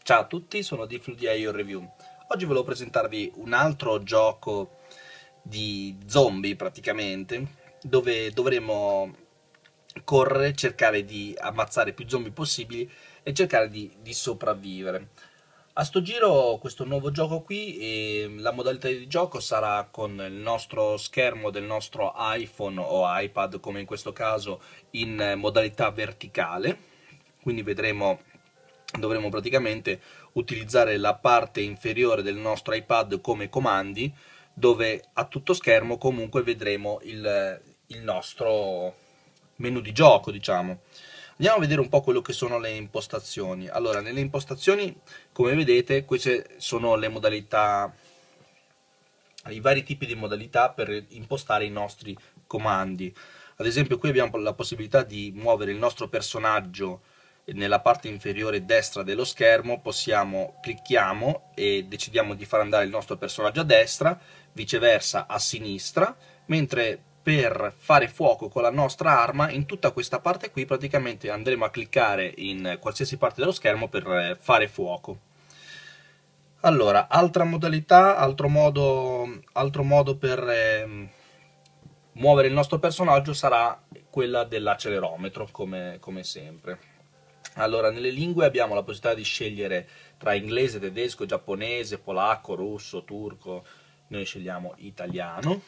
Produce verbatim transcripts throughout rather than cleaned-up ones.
Ciao a tutti, sono DFluidIO Review. Oggi volevo presentarvi un altro gioco di zombie praticamente, dove dovremo correre, cercare di ammazzare più zombie possibili e cercare di, di sopravvivere. A sto giro questo nuovo gioco qui, e la modalità di gioco sarà con il nostro schermo del nostro iPhone o iPad, come in questo caso, in modalità verticale, quindi vedremo dovremo praticamente utilizzare la parte inferiore del nostro iPad come comandi, dove a tutto schermo comunque vedremo il, il nostro menu di gioco, diciamo. Andiamo a vedere un po' quello che sono le impostazioni. Allora, nelle impostazioni, come vedete, queste sono le modalità, i vari tipi di modalità per impostare i nostri comandi. Ad esempio, qui abbiamo la possibilità di muovere il nostro personaggio nella parte inferiore destra dello schermo. Possiamo clicchiamo e decidiamo di far andare il nostro personaggio a destra, viceversa a sinistra, mentre per fare fuoco con la nostra arma in tutta questa parte qui praticamente andremo a cliccare in qualsiasi parte dello schermo per fare fuoco. Allora, altra modalità, altro modo, altro modo per eh, muovere il nostro personaggio sarà quella dell'accelerometro, come, come sempre. Allora, nelle lingue abbiamo la possibilità di scegliere tra inglese, tedesco, giapponese, polacco, russo, turco. Noi scegliamo italiano.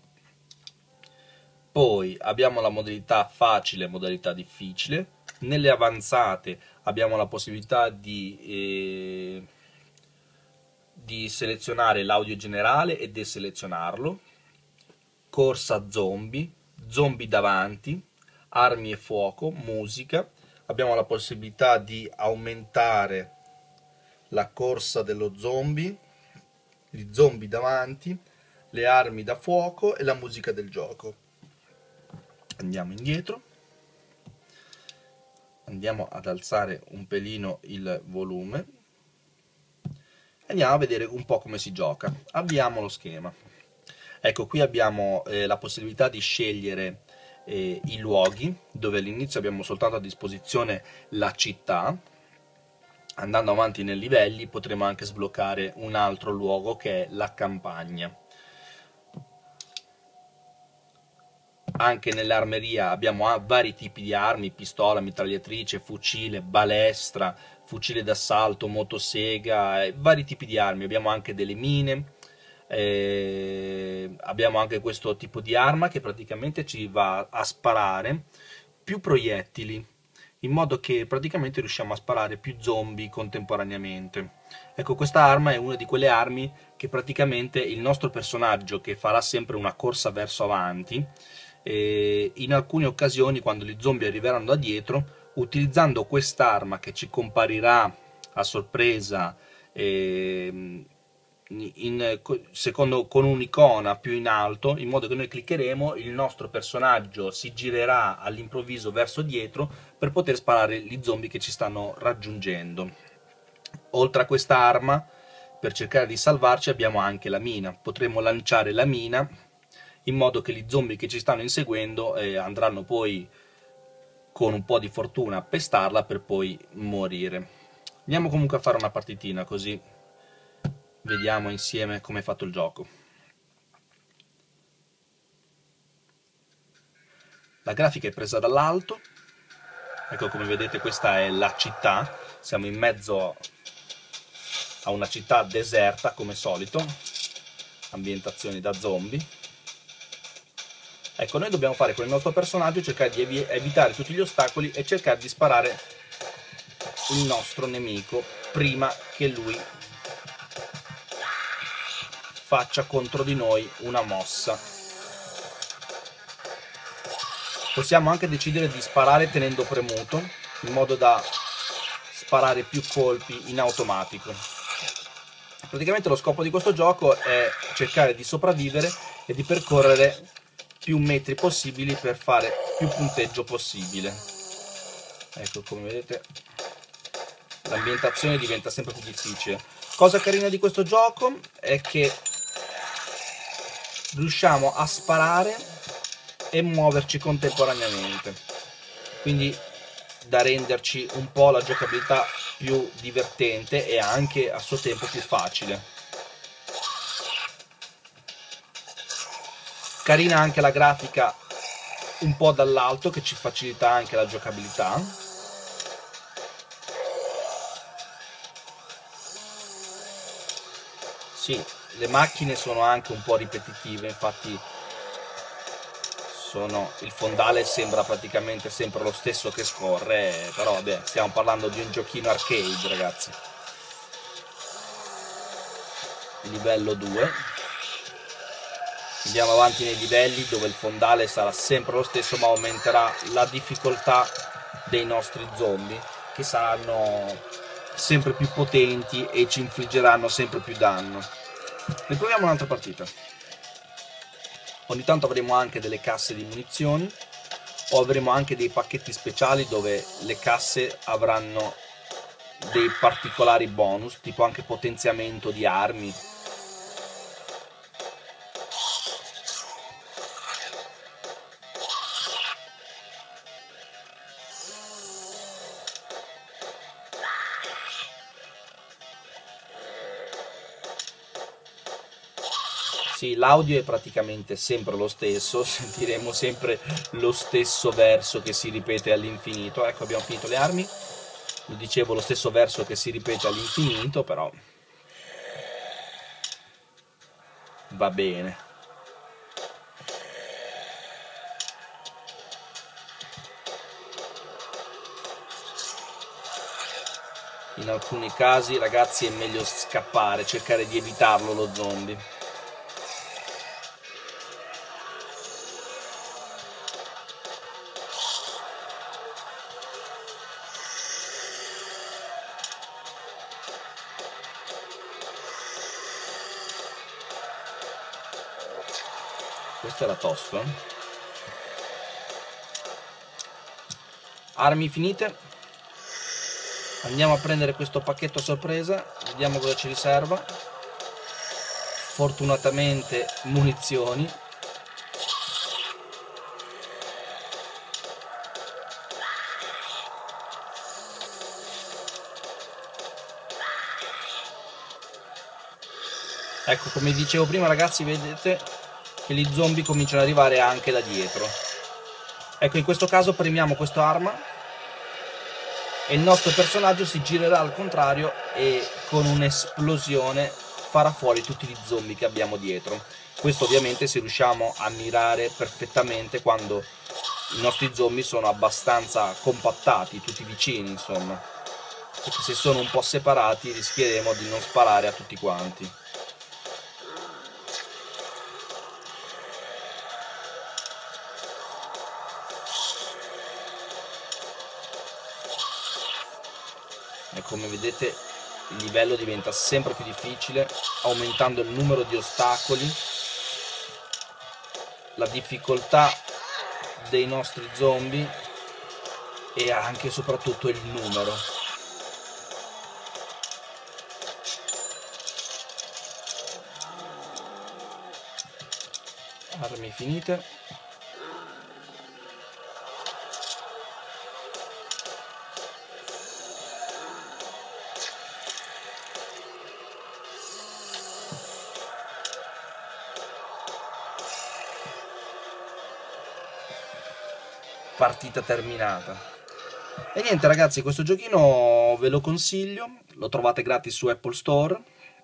Poi abbiamo la modalità facile e modalità difficile. Nelle avanzate abbiamo la possibilità di, eh, di selezionare l'audio generale e deselezionarlo. Corsa zombie, zombie davanti, armi e fuoco, musica. Abbiamo la possibilità di aumentare la corsa dello zombie, gli zombie davanti, le armi da fuoco e la musica del gioco. Andiamo indietro, andiamo ad alzare un pelino il volume e andiamo a vedere un po' come si gioca. Abbiamo lo schema. Ecco, qui abbiamo eh, la possibilità di scegliere eh, i luoghi, dove all'inizio abbiamo soltanto a disposizione la città. Andando avanti nei livelli potremo anche sbloccare un altro luogo che è la campagna. Anche nell'armeria abbiamo vari tipi di armi: pistola, mitragliatrice, fucile, balestra, fucile d'assalto, motosega, eh, vari tipi di armi. Abbiamo anche delle mine. Eh, abbiamo anche questo tipo di arma che praticamente ci va a sparare più proiettili, in modo che praticamente riusciamo a sparare più zombie contemporaneamente. Ecco, questa arma è una di quelle armi che praticamente il nostro personaggio, che farà sempre una corsa verso avanti, eh, in alcune occasioni, quando gli zombie arriveranno da dietro, utilizzando quest'arma che ci comparirà a sorpresa eh, In, secondo, con un'icona più in alto, in modo che noi cliccheremo, il nostro personaggio si girerà all'improvviso verso dietro per poter sparare gli zombie che ci stanno raggiungendo. Oltre a questa arma, per cercare di salvarci, abbiamo anche la mina. Potremo lanciare la mina in modo che gli zombie che ci stanno inseguendo eh, andranno poi, con un po' di fortuna, a pestarla per poi morire. Andiamo comunque a fare una partitina, così vediamo insieme come è fatto il gioco. La grafica è presa dall'alto. Ecco, come vedete, questa è la città. Siamo in mezzo a una città deserta, come solito. Ambientazioni da zombie. Ecco, noi dobbiamo fare con il nostro personaggio, cercare di evi evitare tutti gli ostacoli e cercare di sparare il nostro nemico prima che lui faccia contro di noi una mossa. Possiamo anche decidere di sparare tenendo premuto, in modo da sparare più colpi in automatico. Praticamente lo scopo di questo gioco è cercare di sopravvivere e di percorrere più metri possibili per fare più punteggio possibile. Ecco, come vedete, l'ambientazione diventa sempre più difficile. Cosa carina di questo gioco è che riusciamo a sparare e muoverci contemporaneamente, quindi da renderci un po' la giocabilità più divertente e anche a suo tempo più facile. Carina anche la grafica un po' dall'alto, che ci facilita anche la giocabilità. Sì, le macchine sono anche un po' ripetitive, infatti sono, il fondale sembra praticamente sempre lo stesso che scorre, però vabbè, stiamo parlando di un giochino arcade, ragazzi. Livello due. Andiamo avanti nei livelli dove il fondale sarà sempre lo stesso, ma aumenterà la difficoltà dei nostri zombie, che saranno sempre più potenti e ci infliggeranno sempre più danno. Riproviamo un'altra partita. Ogni tanto avremo anche delle casse di munizioni, o avremo anche dei pacchetti speciali dove le casse avranno dei particolari bonus, tipo anche potenziamento di armi. Sì, l'audio è praticamente sempre lo stesso, sentiremo sempre lo stesso verso che si ripete all'infinito. Ecco, abbiamo finito le armi. Vi dicevo, lo stesso verso che si ripete all'infinito, però va bene. In alcuni casi, ragazzi, è meglio scappare, cercare di evitarlo lo zombie. Questo era tosto. Armi finite. Andiamo a prendere questo pacchetto a sorpresa, vediamo cosa ci riserva. Fortunatamente munizioni. Ecco, come dicevo prima, ragazzi, vedete che gli zombie cominciano ad arrivare anche da dietro. Ecco, in questo caso premiamo questa arma e il nostro personaggio si girerà al contrario e con un'esplosione farà fuori tutti gli zombie che abbiamo dietro. Questo ovviamente se riusciamo a mirare perfettamente quando i nostri zombie sono abbastanza compattati, tutti vicini, insomma. Perché se sono un po' separati rischieremo di non sparare a tutti quanti. E come vedete il livello diventa sempre più difficile, aumentando il numero di ostacoli, la difficoltà dei nostri zombie e anche e soprattutto il numero. Armi finite. Partita terminata. E niente ragazzi, questo giochino ve lo consiglio, lo trovate gratis su Apple Store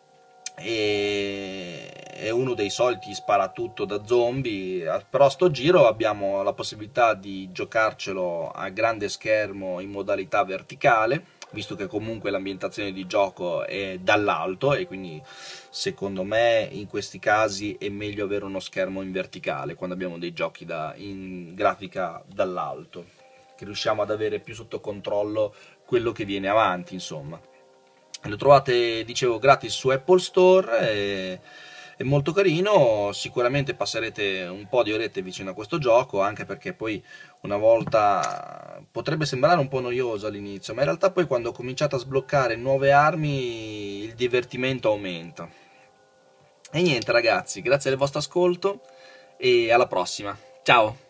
e è uno dei soliti sparatutto da zombie, però a sto giro abbiamo la possibilità di giocarcelo a grande schermo in modalità verticale, visto che comunque l'ambientazione di gioco è dall'alto e quindi secondo me in questi casi è meglio avere uno schermo in verticale quando abbiamo dei giochi da, in grafica dall'alto, che riusciamo ad avere più sotto controllo quello che viene avanti, insomma. Lo trovate, dicevo, gratis su Apple Store, e è molto carino, sicuramente passerete un po' di orette vicino a questo gioco, anche perché poi una volta potrebbe sembrare un po' noioso all'inizio, ma in realtà poi quando cominciate a sbloccare nuove armi il divertimento aumenta. E niente ragazzi, grazie del vostro ascolto e alla prossima, ciao!